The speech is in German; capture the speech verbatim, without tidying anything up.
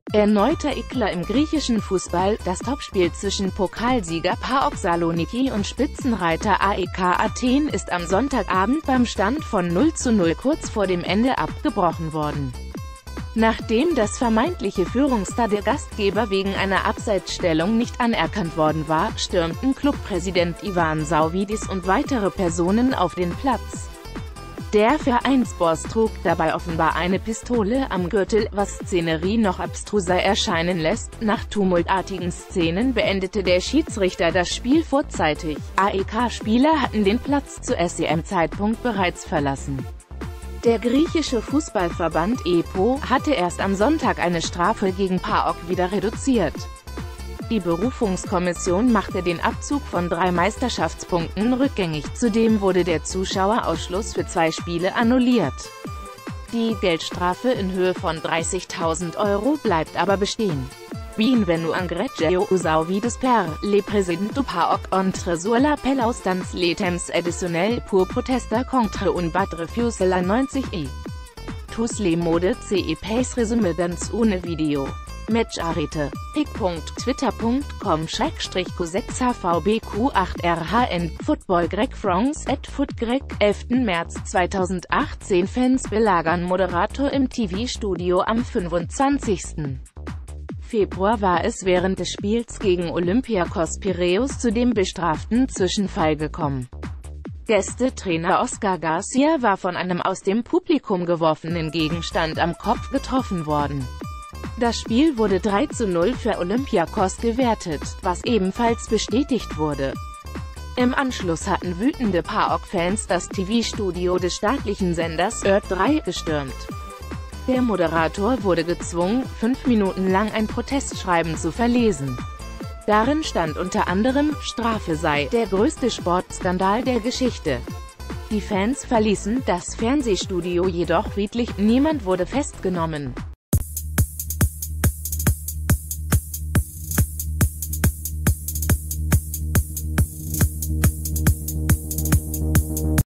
Erneuter Eklat im griechischen Fußball. Das Topspiel zwischen Pokalsieger PAOK Saloniki und Spitzenreiter A E K Athen ist am Sonntagabend beim Stand von null zu null kurz vor dem Ende abgebrochen worden. Nachdem das vermeintliche Führungstor der Gastgeber wegen einer Abseitsstellung nicht anerkannt worden war, stürmten Clubpräsident Ivan Saoudis und weitere Personen auf den Platz. Der Vereinsboss trug dabei offenbar eine Pistole am Gürtel, was Szenerie noch abstruser erscheinen lässt. Nach tumultartigen Szenen beendete der Schiedsrichter das Spiel vorzeitig. A E K-Spieler hatten den Platz zu S E M-Zeitpunkt bereits verlassen. Der griechische Fußballverband E P O hatte erst am Sonntag eine Strafe gegen PAOK wieder reduziert. Die Berufungskommission machte den Abzug von drei Meisterschaftspunkten rückgängig. Zudem wurde der Zuschauerausschluss für zwei Spiele annulliert. Die Geldstrafe in Höhe von dreißigtausend Euro bleibt aber bestehen. Bienvenue Angreggio Saoudis per le président du PAOK entre sur l'appel dans les temps additionnels pour protester contre un bad refus la neunzig et tous les modes ce pays résumé dans une vidéo. Matcharete. pic.twitter.com Schrägstrich Q sechs H V B Q acht R H N Football Greg France at Footgreg. elften März zweitausendachtzehn Fans belagern Moderator im T V-Studio. Am fünfundzwanzigsten Februar war es während des Spiels gegen Olympiakos Piräus zu dem bestraften Zwischenfall gekommen. Gästetrainer Oscar Garcia war von einem aus dem Publikum geworfenen Gegenstand am Kopf getroffen worden. Das Spiel wurde drei zu null für Olympiakos gewertet, was ebenfalls bestätigt wurde. Im Anschluss hatten wütende PAOK-Fans das T V-Studio des staatlichen Senders Ö drei gestürmt. Der Moderator wurde gezwungen, fünf Minuten lang ein Protestschreiben zu verlesen. Darin stand unter anderem, Strafe sei der größte Sportskandal der Geschichte. Die Fans verließen das Fernsehstudio jedoch friedlich, niemand wurde festgenommen.